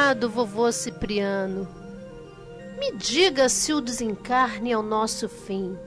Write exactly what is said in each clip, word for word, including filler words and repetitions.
amado vovô Cipriano, me diga se o desencarne é o nosso fim.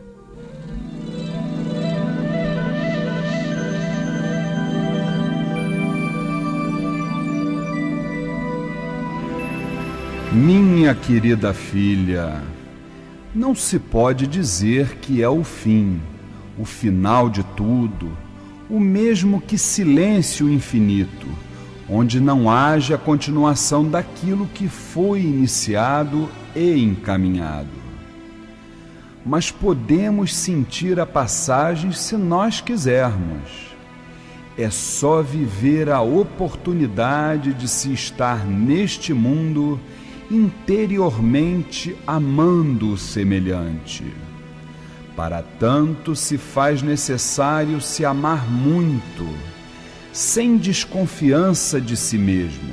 Minha querida filha, não se pode dizer que é o fim, o final de tudo, o mesmo que silêncio infinito, onde não haja continuação daquilo que foi iniciado e encaminhado. Mas podemos sentir a passagem se nós quisermos. É só viver a oportunidade de se estar neste mundo interiormente amando o semelhante. Para tanto se faz necessário se amar muito, sem desconfiança de si mesmo.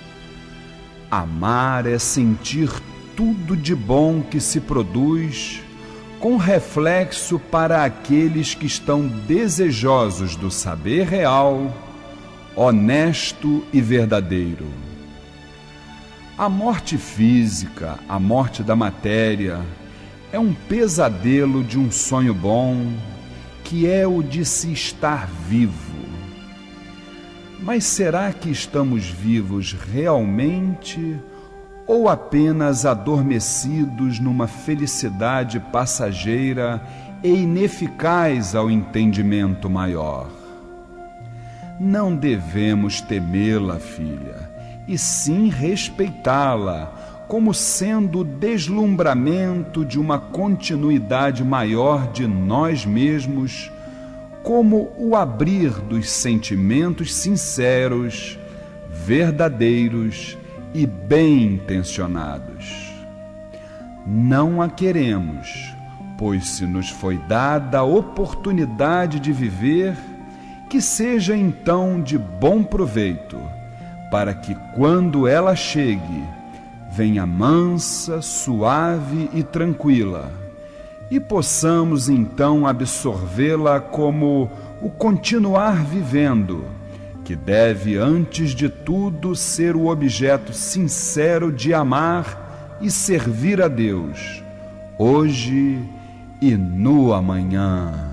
Amar é sentir tudo de bom que se produz, com reflexo para aqueles que estão desejosos do saber real, honesto e verdadeiro. A morte física, a morte da matéria, é um pesadelo de um sonho bom, que é o de se estar vivo. Mas será que estamos vivos realmente ou apenas adormecidos numa felicidade passageira e ineficaz ao entendimento maior? Não devemos temê-la, filha, e sim respeitá-la, como sendo o deslumbramento de uma continuidade maior de nós mesmos, como o abrir dos sentimentos sinceros, verdadeiros e bem-intencionados. Não a queremos, pois se nos foi dada a oportunidade de viver, que seja então de bom proveito, para que quando ela chegue, venha mansa, suave e tranquila, e possamos então absorvê-la como o continuar vivendo, que deve antes de tudo ser o objeto sincero de amar e servir a Deus, hoje e no amanhã.